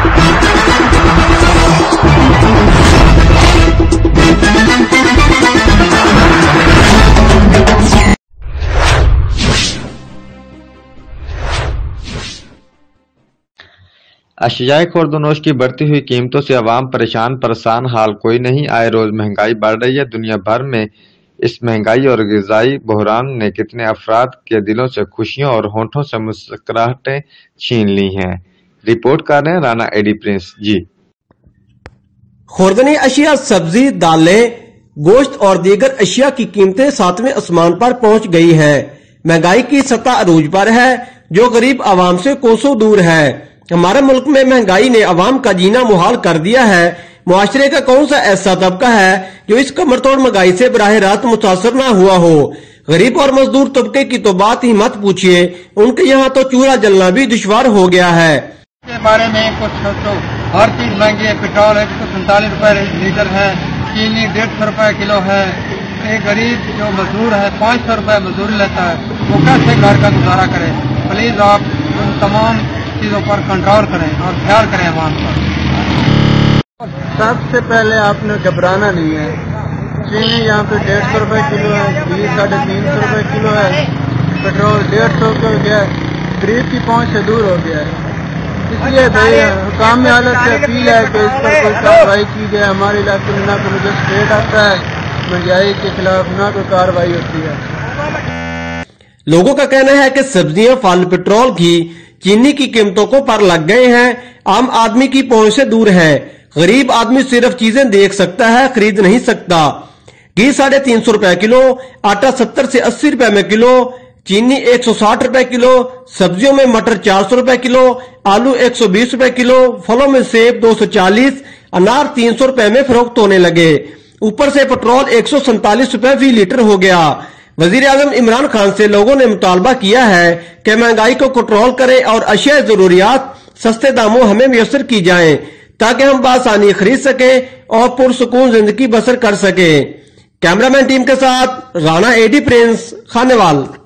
اشیائے خوردونوش کی بڑھتی ہوئی قیمتوں سے عوام پریشان حال کوئی نہیں، آئے روز مہنگائی بڑھ رہی ہے۔ دنیا بھر میں اس مہنگائی اور غذائی بحران نے کتنے افراد کے دلوں سے خوشیوں اور ہونٹوں سے مسکراہٹیں چھین لی ہیں۔ رپورٹ کر رہے ہیں رانا ایڈی پرنس جی۔ خوردنی اشیاء، سبزی، دالیں، گوشت اور دیگر اشیاء کی قیمتیں ساتویں اسمان پر پہنچ گئی ہیں۔ مہنگائی کی سطح عروج پر ہے جو غریب عوام سے کوسوں دور ہے۔ ہمارے ملک میں مہنگائی نے عوام کا جینا محال کر دیا ہے۔ معاشرے کا کون سا ایسا طبقہ ہے جو اس کمر توڑ مہنگائی سے براہ راست متاثر نہ ہوا ہو؟ غریب اور مزدور طبقے کی تو بات ہی مت پوچھیے، ان کے یہاں تو چولہا جلنا بھی دشوار ہو گیا ہے۔ اس کے بارے میں کچھ سوچو، ہر چیز مہنگی ہے۔ پیٹرول 147 روپے لیٹر ہے، چینی 150 روپے کلو ہے۔ ایک غریب جو مزدور ہے 500 روپے مزدوری لیتا ہے، وہ کیسے گھر کا گزارا کرے؟ پلیز آپ ان تمام چیزوں پر کنٹرول کریں اور خیال کریں عوام کا۔ سب سے پہلے آپ نے گھبرانا نہیں ہے۔ چینی یہاں پہ 150 روپے کلو ہے، گھی 350 روپے کلو ہے، پیٹرول 150 ہو گیا ہے، غریب کی پہنچ سے دور ہو گیا ہے۔ اس لیے حکام حالت سے اپیل ہے کہ اس پر کوئی کارروائی کی جائے۔ ہمارے علاقے میں نہ کوئی مجسٹریٹ آتا ہے، مہنگائی کے خلاف نہ کوئی کارروائی ہوتی ہے۔ لوگوں کا کہنا ہے کہ سبزیاں، پھل، پیٹرول، گھی، چینی کی قیمتوں کو پر لگ گئے ہیں، عام آدمی کی پہنچ سے دور ہیں۔ غریب آدمی صرف چیزیں دیکھ سکتا ہے، خرید نہیں سکتا۔ گھی 350 روپے کلو، آٹا 70 سے 80 روپے میں کلو، چینی 160 روپے کلو، سبزیوں میں مٹر 400 روپے کلو، آلو 120 روپے کلو، پھلوں میں سیب 240، انار 300 روپے میں فروخت ہونے لگے۔ اوپر سے پیٹرول 147 روپے فی لیٹر ہو گیا۔ وزیر اعظم عمران خان سے لوگوں نے مطالبہ کیا ہے کہ مہنگائی کو کنٹرول کرے اور اشیاء ضروریات سستے داموں ہمیں میسر کی جائیں تاکہ ہم بآسانی خرید سکیں اور پرسکون زندگی بسر کر سکیں۔ کیمرہ مین ٹیم کے ساتھ رانا ایڈی پرنس، خانیوال۔